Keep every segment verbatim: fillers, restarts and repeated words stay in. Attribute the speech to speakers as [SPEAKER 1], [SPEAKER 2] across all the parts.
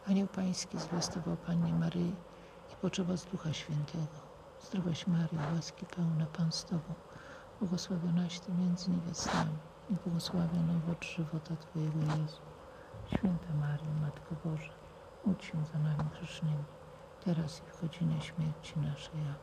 [SPEAKER 1] Anioł Pański zwiastował Pannie Maryi i poczęła z Ducha Świętego. Zdrowaś Maryjo, łaski pełna, Pan z Tobą, błogosławionaś Ty między niewiastami i błogosławiony owoc żywota Twojego, Jezu. Święta Maryjo, Matko Boża, módl się za nami grzesznymi, teraz i w godzinę śmierci naszej. Amen.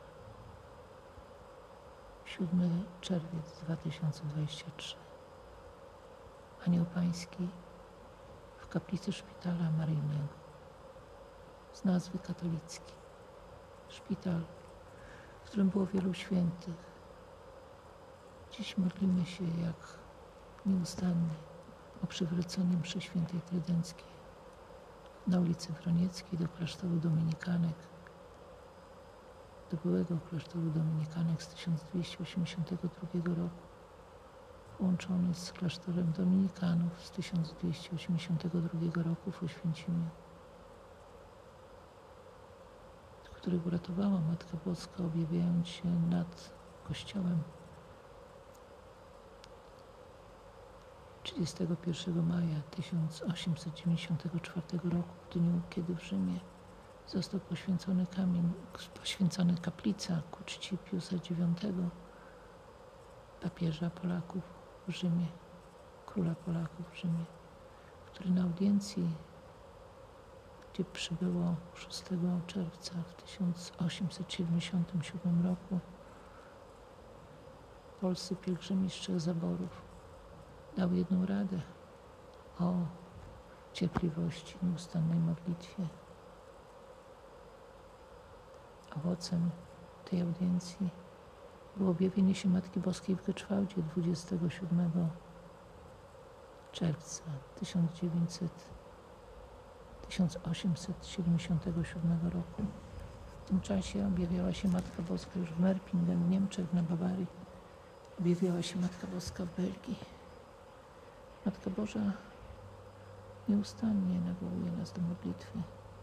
[SPEAKER 1] siódmy czerwiec dwa tysiące dwudziesty trzeci. Anioł Pański w kaplicy Szpitala Maryjnego. Z nazwy katolickiej. Szpital, w którym było wielu świętych. Dziś modlimy się jak nieustannie o przywrócenie mszy świętej trydenckiej na ulicy Wronieckiej do klasztoru Dominikanek, do byłego klasztoru Dominikanek z tysiąc dwieście osiemdziesiątego drugiego roku, połączony z klasztorem Dominikanów z tysiąc dwieście osiemdziesiątego drugiego roku w Oświęcimiu, których uratowała Matka Boska, objawiając się nad kościołem trzydziestego pierwszego maja tysiąc osiemset dziewięćdziesiątego czwartego roku, w dniu, kiedy w Rzymie został poświęcony kamień, poświęcona kaplica ku czci Piusa dziewiątego, papieża Polaków w Rzymie, króla Polaków w Rzymie, który na audiencji, gdzie przybyło szóstego czerwca w tysiąc osiemset siedemdziesiątym siódmym roku polscy pielgrzymi z trzech zaborów, dał jedną radę o cierpliwości, nieustannej modlitwie. Owocem tej audiencji było objawienie się Matki Boskiej w Geczwałdzie dwudziestego siódmego czerwca tysiąc osiemset siedemdziesiątego siódmego roku. W tym czasie objawiała się Matka Boska już w Merpingen, w Niemczech, na Bawarii. Objawiała się Matka Boska w Belgii. Matka Boża nieustannie nawołuje nas do modlitwy.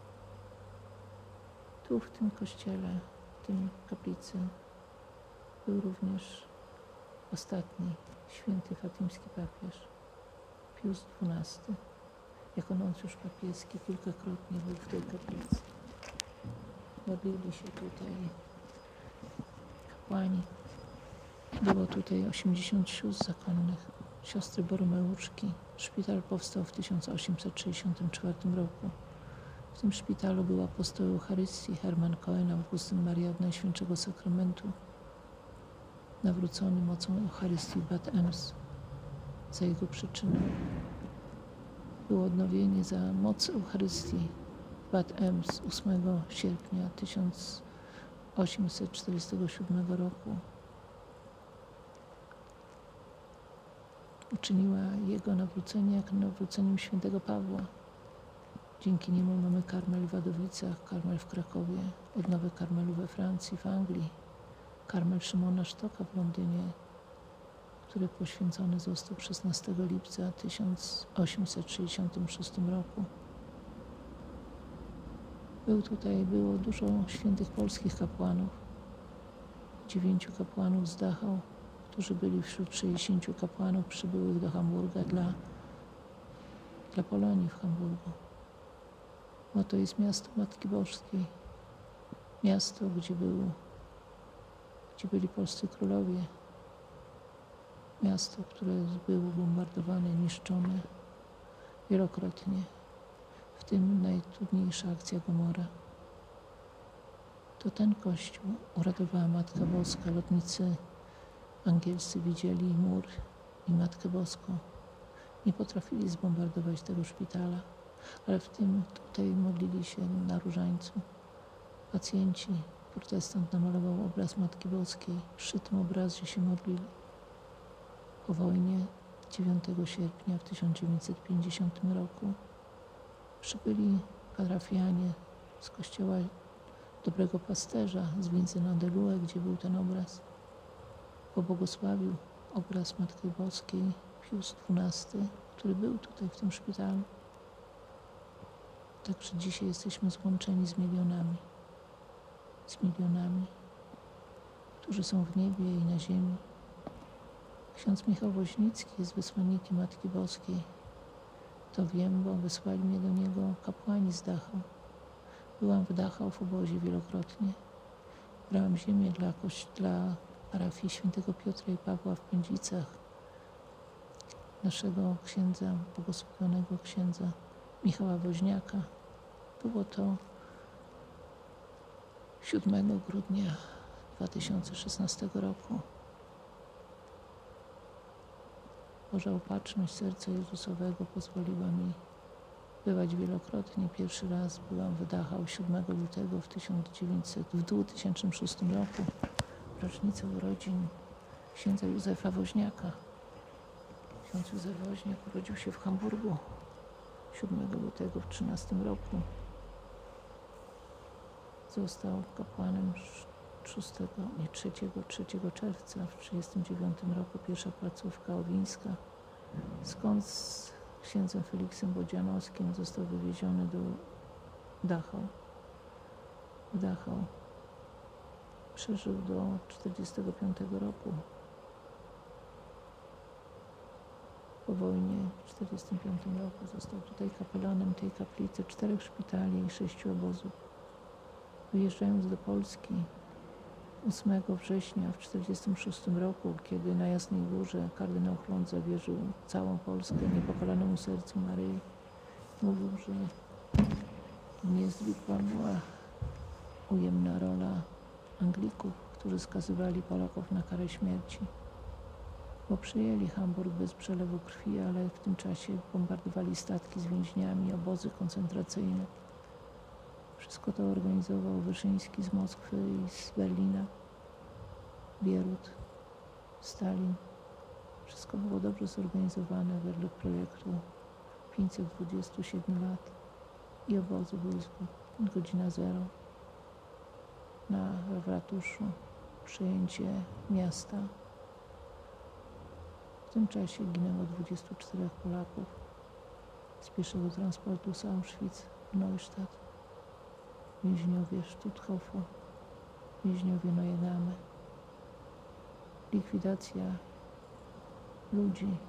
[SPEAKER 1] Tu, w tym kościele, w tym kaplicy, był również ostatni święty fatimski papież, Pius dwunasty. Jako nuncjusz papieski kilkakrotnie był w tej kaplicy. Modlili się tutaj kapłani. Było tutaj osiemdziesiąt sióstr zakonnych, siostry Boromeuczki. Szpital powstał w tysiąc osiemset sześćdziesiątym czwartym roku. W tym szpitalu był apostoł Eucharystii Hermann Cohen, Augustyn Maria od Najświętszego Sakramentu, nawrócony mocą Eucharystii w Bad Ems. Za jego przyczyną było odnowienie za moc Eucharystii w Bad Ems ósmego sierpnia tysiąc osiemset czterdziestego siódmego roku. Uczyniła jego nawrócenie jak nawróceniem świętego Pawła. Dzięki niemu mamy Karmel w Wadowicach, Karmel w Krakowie, odnowę Karmelu we Francji, w Anglii, Karmel Szymona Sztoka w Londynie, który poświęcony został szesnastego lipca tysiąc osiemset sześćdziesiątym szóstym roku. Był tutaj, było dużo świętych polskich kapłanów, dziewięciu kapłanów z Dachau, którzy byli wśród sześćdziesięciu kapłanów przybyłych do Hamburga dla, dla Polonii w Hamburgu. Bo to jest miasto Matki Boskiej, miasto, gdzie, był, gdzie byli polscy królowie, miasto, które było bombardowane, niszczone wielokrotnie, w tym najtrudniejsza akcja Gomora. To ten kościół uratowała Matka Boska. Lotnicy angielscy widzieli mur i Matkę Boską. Nie potrafili zbombardować tego szpitala, ale w tym tutaj modlili się na różańcu. Pacjenci, protestant namalował obraz Matki Boskiej. Przy tym obrazie się modlili. Po wojnie dziewiątego sierpnia w tysiąc dziewięćset pięćdziesiątym roku przybyli parafianie z kościoła Dobrego Pasterza z Vincent-de-Lue, gdzie był ten obraz. Pobłogosławił obraz Matki Boskiej Pius dwunasty, który był tutaj w tym szpitalu. Także dzisiaj jesteśmy złączeni z milionami, z milionami, którzy są w niebie i na ziemi. Ksiądz Michał Woźnicki jest wysłannikiem Matki Boskiej. To wiem, bo wysłali mnie do niego kapłani Ziemi z Dachau. Byłam w Dachau w obozie wielokrotnie. Brałam ziemię dla, koś- dla parafii świętego Piotra i Pawła w Pędzicach, naszego księdza, błogosławionego księdza Michała Woźniaka. Było to siódmego grudnia dwa tysiące szesnastego roku. Boża opatrzność serca Jezusowego pozwoliła mi bywać wielokrotnie. Pierwszy raz byłam w Dachau siódmego lutego w, tysiąc dziewięćset, w dwa tysiące szóstym roku, w rocznicę urodzin księdza Józefa Woźniaka. Ksiądz Józef Woźniak urodził się w Hamburgu siódmego lutego w trzynastym roku. Został kapłanem szóstego, nie trzeciego, trzeciego czerwca w trzydziestym dziewiątym roku, pierwsza placówka owińska, skąd z księdzem Feliksem Bodzianowskim został wywieziony do Dachau. W Dachau przeżył do czterdziestego piątego roku. Po wojnie w czterdziestym piątym roku został tutaj kapelanem tej kaplicy, czterech szpitali i sześciu obozów. Wyjeżdżając do Polski ósmego września w czterdziestym szóstym roku, kiedy na Jasnej Górze kardynał Chlądz zawierzył całą Polskę niepokalanemu sercu Maryi, mówił, że niezwykła była ujemna rola Anglików, którzy skazywali Polaków na karę śmierci, bo przyjęli Hamburg bez przelewu krwi, ale w tym czasie bombardowali statki z więźniami, obozy koncentracyjne. Wszystko to organizował Wyszyński z Moskwy i z Berlina, Bierut, Stalin. Wszystko było dobrze zorganizowane wedle projektu pięćset dwadzieścia siedem lat i obozy były godzina zero. Na w ratuszu przejęcie miasta. W tym czasie ginęło dwudziestu czterech Polaków z pierwszego transportu z Auschwitz w Neustadt. Więźniowie Stutthoffu, więźniowie Neuengamme. Likwidacja ludzi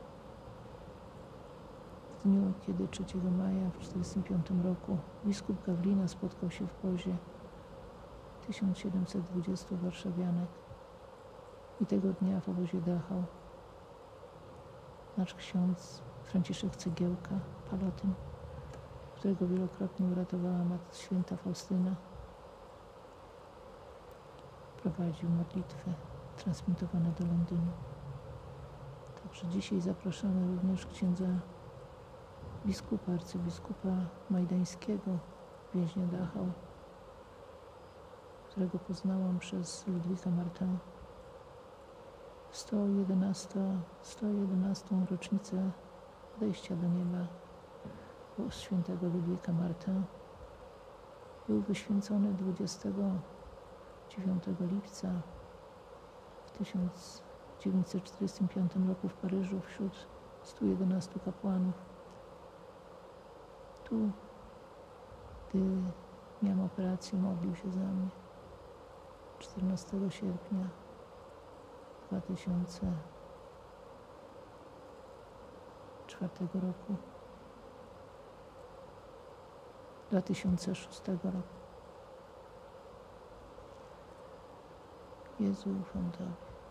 [SPEAKER 1] w dniu, kiedy trzeciego maja w tysiąc dziewięćset czterdziestym piątym roku biskup Gawlina spotkał się w Pozie tysiąc siedemset dwudziestu warszawianek i tego dnia w obozie Dachau nasz ksiądz Franciszek Cegiełka, Palotyn, którego wielokrotnie uratowała Matka Święta Faustyna, prowadził modlitwy transmitowane do Londynu. Także dzisiaj zapraszamy również księdza biskupa, arcybiskupa majdańskiego, więźnia Dachau, którego poznałam przez Ludwika Martin. sto jedenastą rocznicę odejścia do nieba świętego Ludwika Martin był wyświęcony dwudziestego dziewiątego lipca w tysiąc dziewięćset czterdziestym piątym roku w Paryżu wśród stu jedenastu kapłanów. Tu, gdy miałam operację, modlił się za mnie czternastego sierpnia dwa tysiące czwartego roku. dwa tysiące szóstego roku. Jezu, ufam Tobie.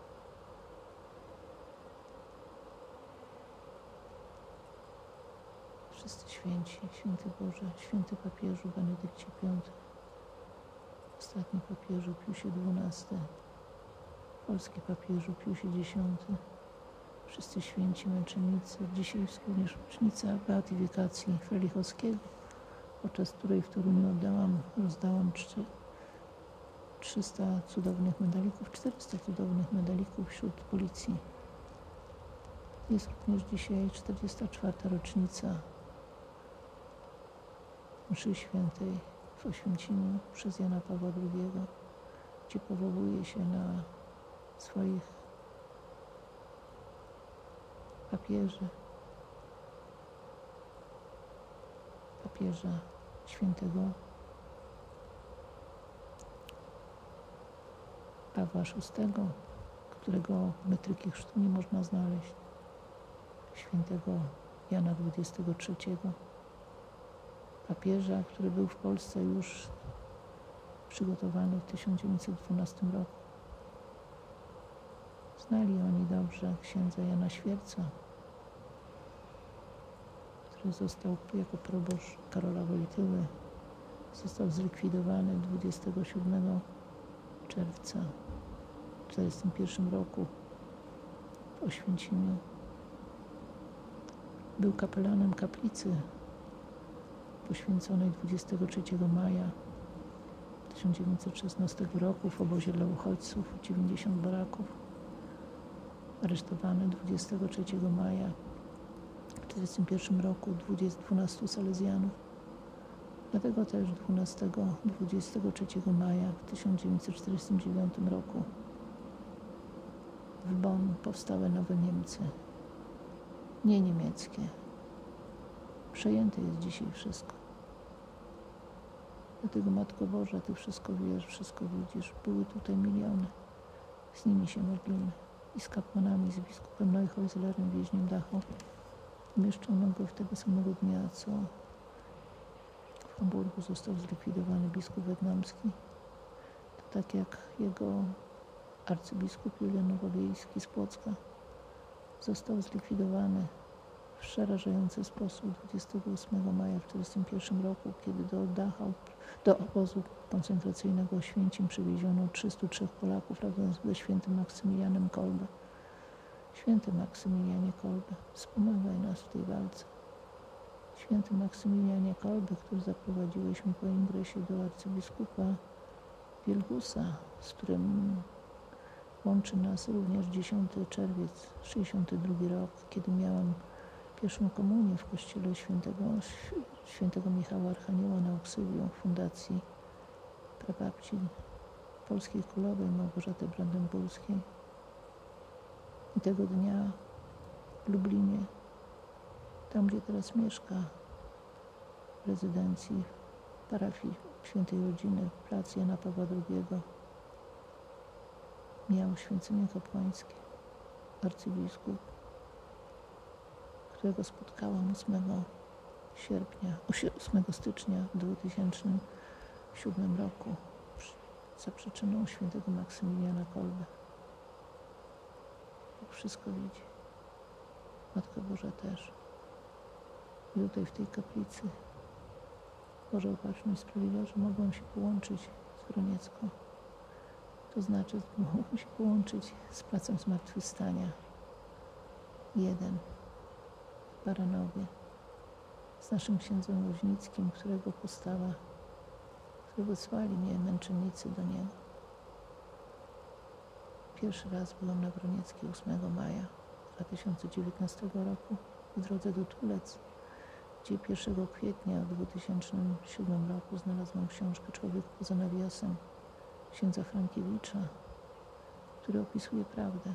[SPEAKER 1] Wszyscy święci, święty Boże, święty papieżu Benedykcie piątym, ostatni papieżu Piusie dwunastym, polski papieżu Piusie dziesiątym, wszyscy święci męczennicy. Dzisiaj również rocznica beatyfikacji Frelichowskiego, podczas której w Toruniu oddałam, rozdałam trzysta cudownych medalików, czterysta cudownych medalików wśród policji. Jest również dzisiaj czterdziesta czwarta rocznica mszy świętej w Oświęcimiu przez Jana Pawła drugiego, gdzie powołuje się na swoich papieży, papieża świętego Pawła szóstego, którego metryki chrztu nie można znaleźć, świętego Jana dwudziestego trzeciego, papieża, który był w Polsce już przygotowany w tysiąc dziewięćset dwunastym roku. Znali oni dobrze księdza Jana Świerca, który został jako proboszcz Karola Wojtyły. Został zlikwidowany dwudziestego siódmego czerwca w tysiąc dziewięćset czterdziestym pierwszym roku w Oświęcimiu. Był kapelanem kaplicy poświęconej dwudziestego trzeciego maja tysiąc dziewięćset szesnastego roku w obozie dla uchodźców, dziewięćdziesiąt baraków. Aresztowany dwudziestego trzeciego maja w tysiąc dziewięćset czterdziestym pierwszym roku dwunastu salezjanów. Dlatego też dwunastego dwudziestego trzeciego maja w tysiąc dziewięćset czterdziestym dziewiątym roku w Bonn powstały nowe Niemcy, nie niemieckie. Przejęte jest dzisiaj wszystko. Dlatego, Matko Boża, Ty wszystko wiesz, wszystko widzisz. Były tutaj miliony. Z nimi się modlimy. I z kapłanami, z biskupem Neuhäuslerem, więźniem Dachau. Umieszczono go w tego samego dnia, co w Hamburgu został zlikwidowany biskup wietnamski. To tak jak jego arcybiskup Julian Nowowiejski z Płocka został zlikwidowany w przerażający sposób dwudziestego ósmego maja w tysiąc dziewięćset czterdziestym pierwszym roku, kiedy do Dachau, do obozu koncentracyjnego Oświęcim przywieziono trzystu trzech Polaków razem ze świętym Maksymilianem Kolbe. Święty Maksymilianie Kolbe, wspomagaj nas w tej walce. Święty Maksymilianie Kolbe, który zaprowadziłeś mi po ingresie do arcybiskupa Wielgusa, z którym łączy nas również dziesiąty czerwiec, sześćdziesiąty drugi rok, kiedy miałam pierwszą komunię w kościele świętego, świętego Michała Archanioła na Oksywiu, fundacji prababci polskiej królowej Małgorzaty Brandenburskiej. I tego dnia w Lublinie, tam gdzie teraz mieszka, w rezydencji parafii Świętej Rodziny, plac Jana Pawła drugiego, miał święcenie kapłańskie arcybiskup, którego spotkałam ósmego sierpnia, ósmego stycznia w dwutysięcznym siódmym roku za przyczyną świętego Maksymiliana Kolbe. Bóg wszystko widzi. Matka Boża też. I tutaj w tej kaplicy Boże Opatrzność sprawiła, że mogłam się połączyć z Groniecką. To znaczy, mogłam się połączyć z placem Zmartwychwstania. Jeden w Baranowie. Z naszym księdzem Woźnickim, którego postawa, który wysłali mnie męczennicy do niego. Pierwszy raz byłam na Gronieckiej ósmego maja dwa tysiące dziewiętnastego roku w drodze do Tulec, gdzie pierwszego kwietnia w dwutysięcznym siódmym roku znalazłam książkę Człowiek poza nawiasem księdza Frankiewicza, który opisuje prawdę.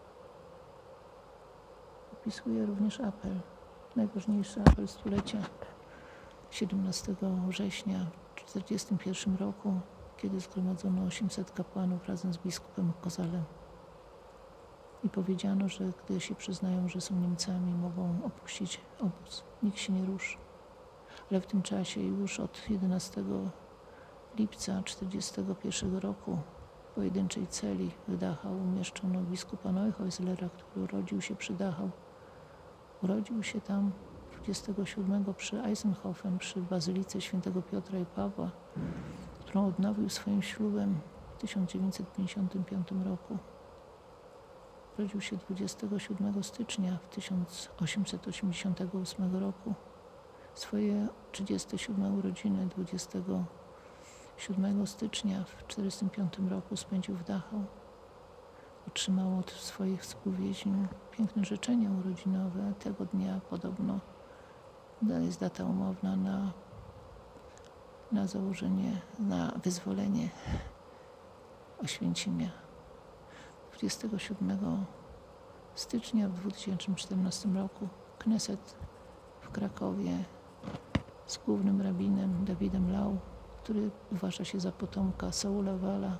[SPEAKER 1] Opisuje również apel, najważniejszy apel stulecia, siedemnastego września w tysiąc dziewięćset czterdziestym pierwszym roku, kiedy zgromadzono osiemset kapłanów razem z biskupem Kozalem. I powiedziano, że gdy się przyznają, że są Niemcami, mogą opuścić obóz. Nikt się nie ruszy. Ale w tym czasie już od jedenastego lipca tysiąc dziewięćset czterdziestego pierwszego roku w pojedynczej celi w Dachau umieszczono biskupa Neuhäuslera, który urodził się przy Dachau. Urodził się tam dwudziestego siódmego przy Eisenhofen, przy Bazylice Świętego Piotra i Pawła, którą odnowił swoim ślubem w tysiąc dziewięćset pięćdziesiątym piątym roku. Urodził się dwudziestego siódmego stycznia w tysiąc osiemset osiemdziesiątego ósmego roku. Swoje trzydzieste siódme urodziny dwudziestego siódmego stycznia w tysiąc dziewięćset czterdziestym piątym roku spędził w Dachau. Otrzymał od swoich współwięźniów piękne życzenia urodzinowe. Tego dnia podobno jest data umowna na, na założenie, na wyzwolenie Oświęcimia. dwudziestego siódmego stycznia w dwa tysiące czternastym roku Kneset w Krakowie z głównym rabinem Dawidem Lau, który uważa się za potomka Saula Wala,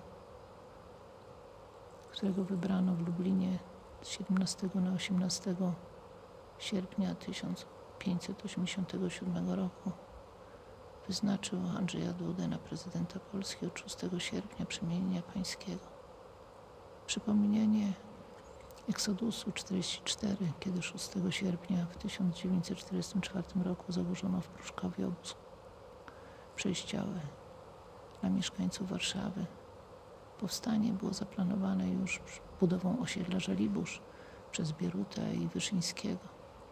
[SPEAKER 1] którego wybrano w Lublinie z siedemnastego na osiemnastego sierpnia tysiąc pięćset osiemdziesiątego siódmego roku. wyznaczył Andrzeja Dudę na prezydenta Polski od szóstego sierpnia przemienienia pańskiego. Przypomnienie Eksodusu czterdzieści cztery, kiedy szóstego sierpnia w tysiąc dziewięćset czterdziestym czwartym roku założono w Pruszkowie obóz przejściowy dla mieszkańców Warszawy. Powstanie było zaplanowane już budową osiedla Żoliborz przez Bieruta i Wyszyńskiego,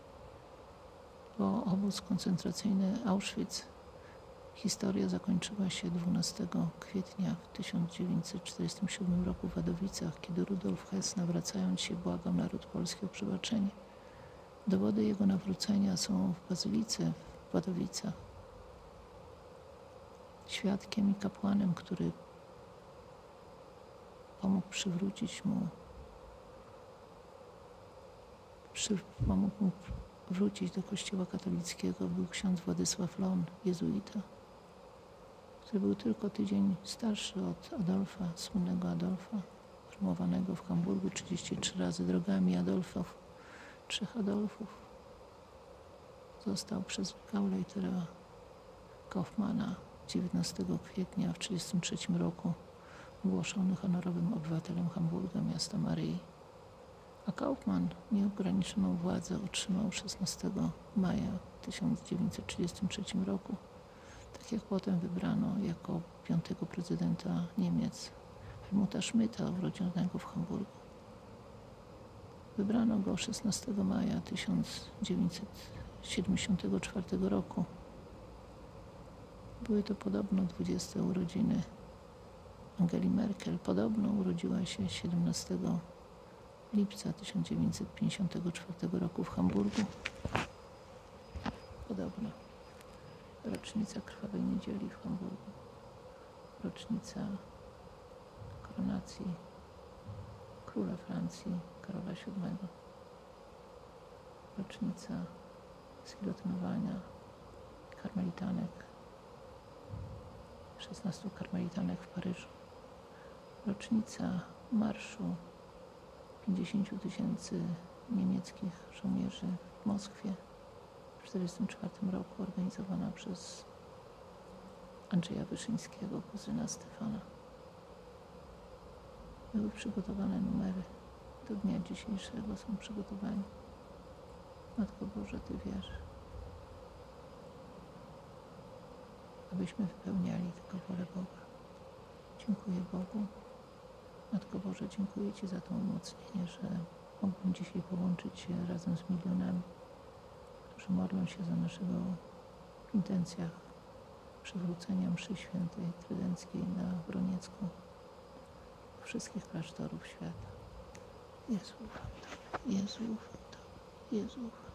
[SPEAKER 1] bo obóz koncentracyjny Auschwitz. Historia zakończyła się dwunastego kwietnia w tysiąc dziewięćset czterdziestym siódmym roku w Wadowicach, kiedy Rudolf Hess, nawracając się, błagał naród polski o przebaczenie. Dowody jego nawrócenia są w bazylice w Wadowicach. Świadkiem i kapłanem, który pomógł przywrócić mu, przy, pomógł mu wrócić do kościoła katolickiego, był ksiądz Władysław Lon, jezuita, który był tylko tydzień starszy od Adolfa, słynnego Adolfa, promowanego w Hamburgu trzydzieści trzy razy drogami Adolfów, trzech Adolfów. Został przez Gauleitera Kaufmana dziewiętnastego kwietnia w tysiąc dziewięćset trzydziestym trzecim roku ogłoszony honorowym obywatelem Hamburga, miasta Maryi. A Kaufmann nieograniczoną władzę otrzymał szesnastego maja tysiąc dziewięćset trzydziestym trzecim roku, tak jak potem wybrano jako piątego prezydenta Niemiec Helmuta Schmidta, urodzonego w Hamburgu. Wybrano go szesnastego maja tysiąc dziewięćset siedemdziesiątego czwartego roku. Były to podobno dwudzieste urodziny Angeli Merkel. Podobno urodziła się siedemnastego lipca tysiąc dziewięćset pięćdziesiątego czwartego roku w Hamburgu. Podobno. Rocznica Krwawej Niedzieli w Hamburgu. Rocznica koronacji króla Francji Karola siódmego. Rocznica zgilotynowania karmelitanek, szesnastu karmelitanek w Paryżu. Rocznica marszu pięćdziesięciu tysięcy niemieckich żołnierzy w Moskwie w tysiąc dziewięćset czterdziestym czwartym roku, organizowana przez Andrzeja Wyszyńskiego, kuzyna Stefana. Były przygotowane numery. Do dnia dzisiejszego są przygotowani. Matko Boże, Ty wiesz, abyśmy wypełniali tylko wolę Boga. Dziękuję Bogu. Matko Boże, dziękuję Ci za to umocnienie, że mógłbym dzisiaj połączyć się razem z milionami, którzy modlą się za naszego w intencjach przywrócenia mszy świętej trydenckiej na Broniecką wszystkich klasztorów świata. Jezu, ufam Tobie, Jezu, ufam Tobie, Jezu, ufam